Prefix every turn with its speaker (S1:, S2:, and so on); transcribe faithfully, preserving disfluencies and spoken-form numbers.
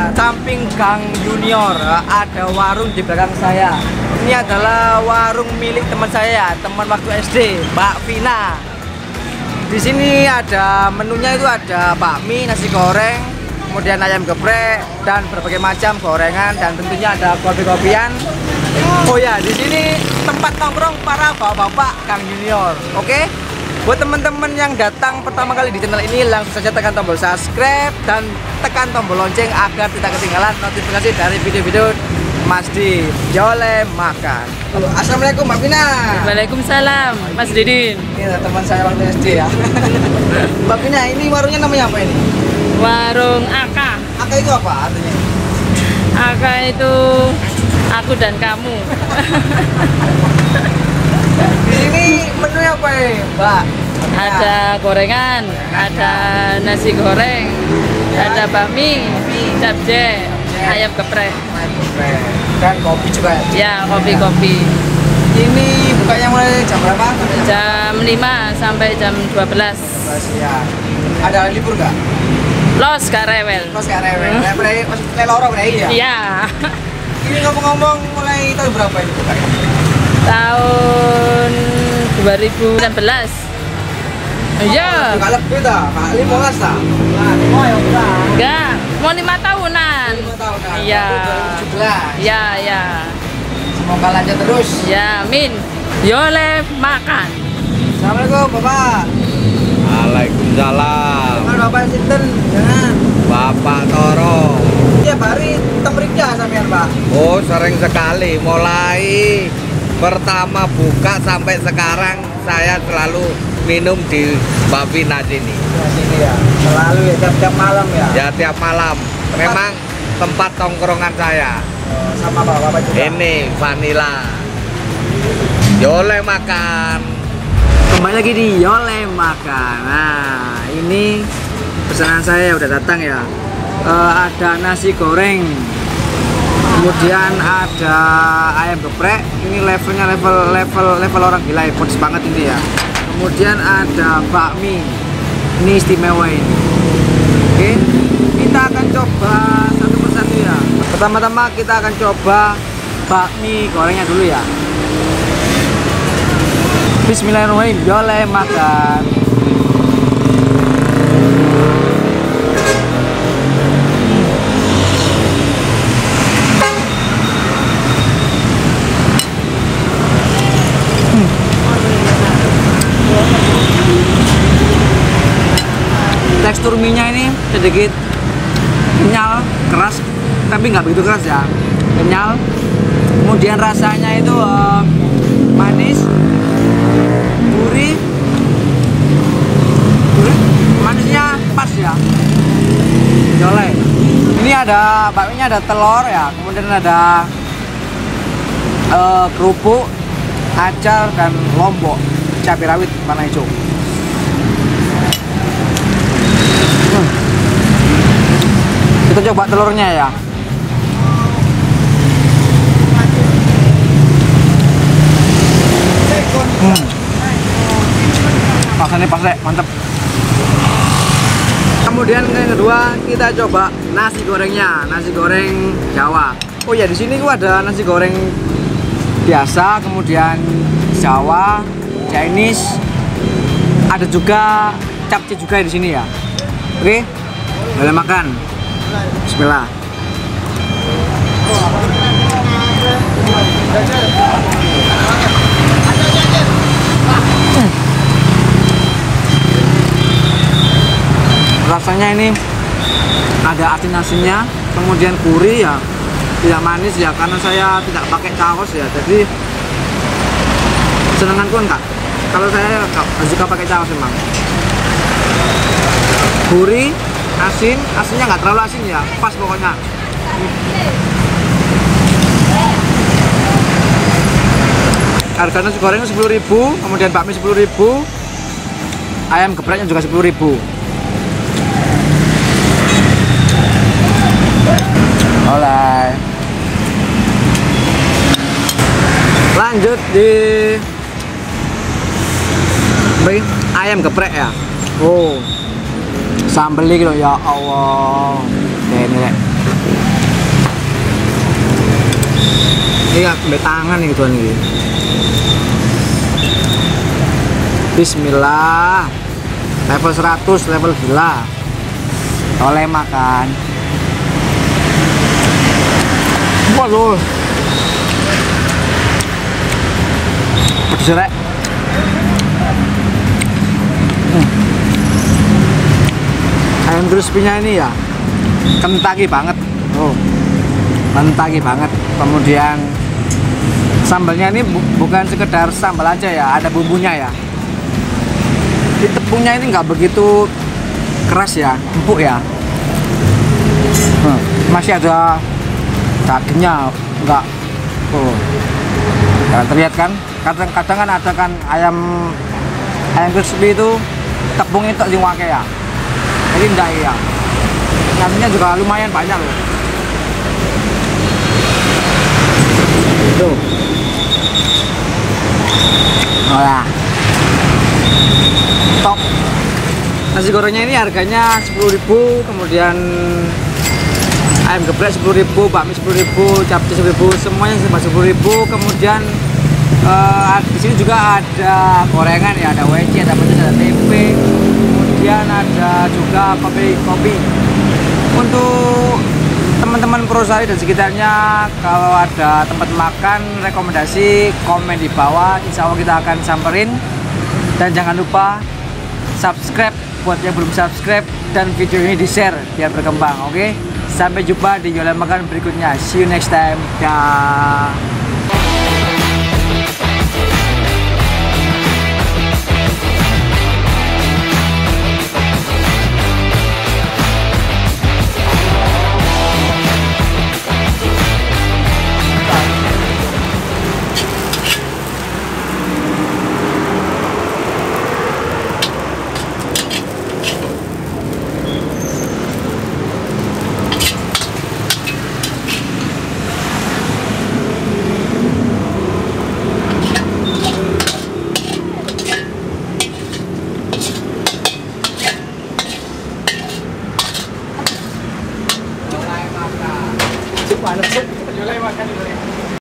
S1: samping Gang Junior ada warung di belakang saya. Ini adalah warung milik teman saya, teman waktu S D, Mbak Vina. Di sini ada menunya itu ada bakmi, nasi goreng, kemudian ayam geprek dan berbagai macam gorengan dan tentunya ada kopi-kopian. Oh ya, di sini tempat nongkrong para bapak-bapak Gang Junior. Oke? Buat teman-teman yang datang pertama kali di channel ini, langsung saja tekan tombol subscribe dan tekan tombol lonceng agar tidak ketinggalan notifikasi dari video-video Mas Di Yole Makan. Halo, assalamualaikum Mbak Vina.
S2: Waalaikumsalam Mas Didin.
S1: Ini teman saya waktu S D ya. Mbak Vina, ini warungnya namanya apa ini?
S2: Warung Aka.
S1: Aka itu apa artinya?
S2: Aka itu aku dan kamu.
S1: Di sini menunya apa ya, Mbak?
S2: Ada gorengan, ada nasi goreng, ada bakmi, capce, ayam geprek,
S1: dan kopi juga ya?
S2: Ya, kopi-kopi.
S1: Ini bukanya mulai jam berapa?
S2: Jam lima sampai jam dua belas.
S1: Ya. Ada libur nggak?
S2: Los karewel.
S1: Los karewel. Maksudnya lorong ya?
S2: Iya.
S1: Ini ngomong-ngomong mulai tahun berapa ini bukanya?
S2: Tahun dua ribu sembilan belas. Iya.
S1: Enggak lebih dah, Pak. lima belas dah. Nah, lima ya udah.
S2: Enggak, mau lima tahunan.
S1: lima tahunan.
S2: Iya.
S1: dua ribu tujuh belas.
S2: Iya, iya.
S1: Semoga lanjut terus.
S2: Ya, Min. Yole Makan.
S1: Assalamualaikum, Bapak.
S3: Waalaikumsalam.
S1: Mana Bapak Sinten? Jangan.
S3: Bapak Toro.
S1: Tiap hari temriknya sampean, Pak.
S3: Oh, sering sekali. Mulai pertama buka sampai sekarang saya selalu minum di Mbak Vina sini.
S1: Di sini ya. Selalu ya tiap-tiap malam ya.
S3: Ya tiap malam. Memang tempat tongkrongan saya.
S1: Oh, sama Bapak juga.
S3: Ini Vanilla. Yole Makan.
S1: Kembali lagi di Yole Makan. Nah, ini pesanan saya udah datang ya. Uh, ada nasi goreng, kemudian ada ayam geprek. Ini levelnya level level level orang gila ya, pedes banget ini ya. Kemudian ada bakmi, ini istimewa ini. Oke, kita akan coba satu persatu ya. Pertama-tama kita akan coba bakmi gorengnya dulu ya. Bismillahirrahmanirrahim. Yole Makan. Tekstur mie-nya ini sedikit kenyal, keras, tapi nggak begitu keras ya, kenyal. Kemudian rasanya itu uh, manis, gurih, gurih, manisnya pas ya. Yole. Ini ada bakminya, ada telur ya, kemudian ada uh, kerupuk, acar dan lombok, cabai rawit warna hijau. Kita coba telurnya ya. Hmm. Rasanya pas deh, mantep. Kemudian yang kedua kita coba nasi gorengnya, nasi goreng Jawa. Oh ya, di sini gua ada nasi goreng biasa, kemudian Jawa, Chinese, ada juga capcay juga di sini ya. Oke, boleh makan. Bismillah. Hmm. Rasanya ini ada asin-asinnya, kemudian gurih ya, tidak manis ya, karena saya tidak pakai saus ya, jadi senenganku enggak. Kalau saya suka pakai saus memang. Gurih, asin, asinnya nggak terlalu asin ya, pas pokoknya. Harga nasi goreng sepuluh ribu, kemudian bakmi sepuluh ribu, ayam gepreknya juga sepuluh ribu. Oleh. Lanjut di ayam geprek ya. Oh, sambel gitu ya Allah. Ini Iya, ambil tangan nih tuan ini. Bismillah. Level seratus, level gila. Oleh makan. Waduh. Pedes rek. Hmm. Ayam crispy-nya ini ya Kentucky banget. Oh. Kentucky banget. Kemudian sambalnya ini bu bukan sekedar sambal aja ya, ada bumbunya ya. Di tepungnya ini nggak begitu keras ya, empuk ya. Hmm. Masih ada dagingnya, nggak. Oh. Ya, terlihat kan? Kadang-kadang kan ada kan ayam ayam crispy itu tepungnya itu yang wake ya. Jadi enggak ya. Nasinya juga lumayan banyak loh. Tuh. Oh ya. Top. Nasi gorengnya ini harganya sepuluh ribu, kemudian ayam geprek sepuluh ribu, bakmi sepuluh ribu, capcay sepuluh ribu, semuanya serba sepuluh ribu. Kemudian uh, di sini juga ada gorengan ya, ada W C, ada pedas, ada tempe. Kemudian ada juga kopi-kopi. Untuk teman-teman Purwosari dan sekitarnya, kalau ada tempat makan rekomendasi komen di bawah, insya Allah kita akan samperin. Dan jangan lupa subscribe buat yang belum subscribe, dan video ini di share biar berkembang. Oke, sampai jumpa di jualan makan berikutnya. See you next time. Dah.